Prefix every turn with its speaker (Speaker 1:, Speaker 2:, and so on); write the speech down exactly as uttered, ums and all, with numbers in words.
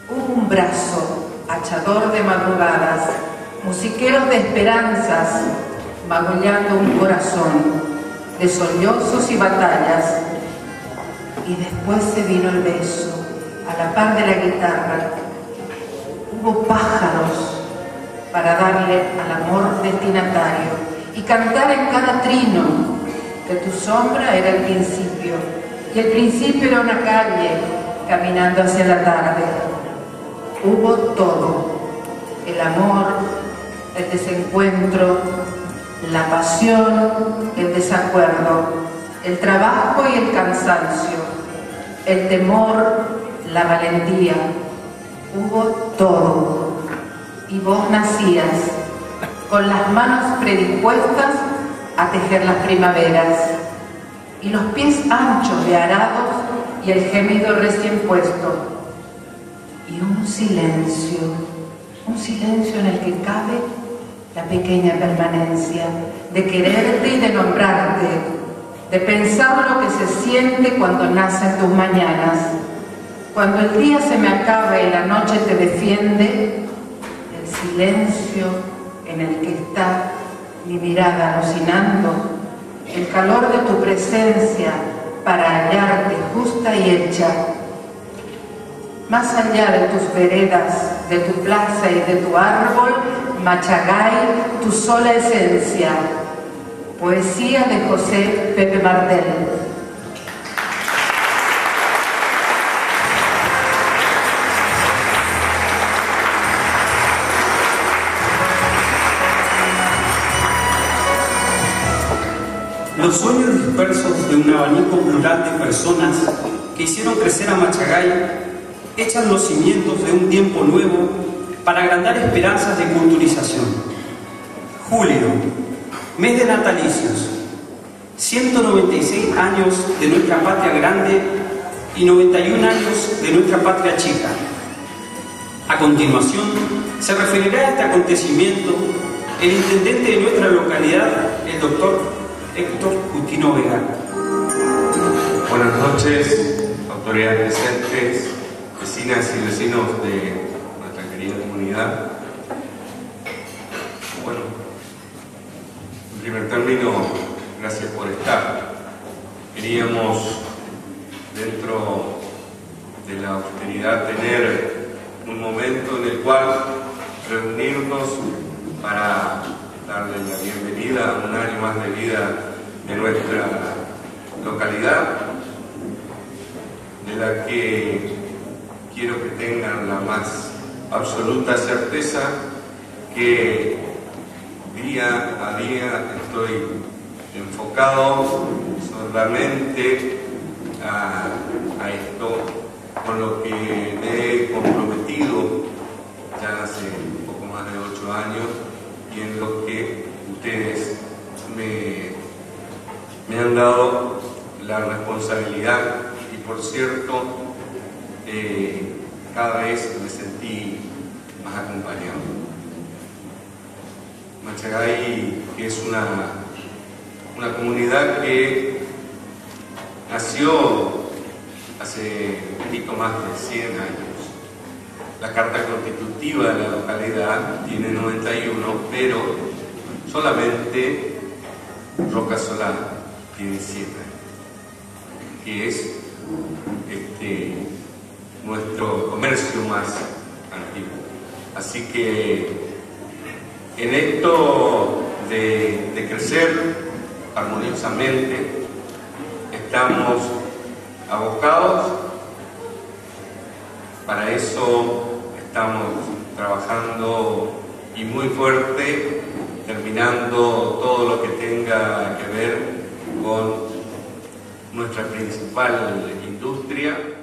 Speaker 1: Hubo un brazo, hachador de madrugadas, musiqueros de esperanzas, magullando un corazón, de sollozos y batallas. Y después se vino el beso, a la par de la guitarra. Hubo pájaros para darle al amor destinatario y cantar en cada trino que tu sombra era el principio y el principio era una calle caminando hacia la tarde. Hubo todo, el amor, el desencuentro, la pasión, el desacuerdo, el trabajo y el cansancio, el temor, la valentía. Hubo todo. Y vos nacías con las manos predispuestas a tejer las primaveras y los pies anchos de arados y el gemido recién puesto. Y un silencio, un silencio en el que cabe la pequeña permanencia de quererte y de nombrarte, de pensar lo que se siente cuando nacen tus mañanas. Cuando el día se me acaba y la noche te defiende, el silencio en el que está mi mirada alucinando, el calor de tu presencia para hallarte justa y hecha. Más allá de tus veredas, de tu plaza y de tu árbol, Machagay, tu sola esencia. Poesía de José Pepe Martel.
Speaker 2: Los sueños dispersos de un abanico plural de personas que hicieron crecer a Machagay echan los cimientos de un tiempo nuevo para agrandar esperanzas de culturización. Julio, mes de natalicios, ciento noventa y seis años de nuestra patria grande y noventa y un años de nuestra patria chica. A continuación, se referirá a este acontecimiento el intendente de nuestra localidad, el doctor Héctor Justino Vega.
Speaker 3: Buenas noches, autoridades presentes, vecinas y vecinos de nuestra querida comunidad. Bueno, en primer término, gracias por estar. Queríamos, dentro de la austeridad, tener un momento en el cual reunirnos para darle la bienvenida a un año más de vida de nuestra localidad, de la que quiero que tengan la más absoluta certeza que día a día estoy enfocado solamente a, a esto con lo que me he comprometido ya hace un poco más de ocho años y en lo que ustedes me, me han dado la responsabilidad. Y por cierto, eh, cada vez me sentí más acompañado. Machagay es una, una comunidad que nació hace un poquito más de cien años. La carta constitutiva de la localidad tiene noventa y uno, pero solamente Roca Solá tiene siete años, que es este, nuestro comercio más antiguo. Así que en esto de, de crecer armoniosamente estamos abocados. Para eso estamos trabajando y muy fuerte, terminando todo lo que tenga que ver con nuestra principal industria.